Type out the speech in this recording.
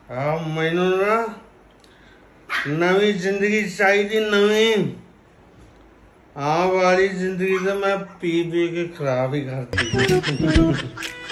हाँ मैनू ना नवी जिंदगी चाहिए नवी। हाँ वाली जिंदगी तो मैं पी पी के खराब ही करती।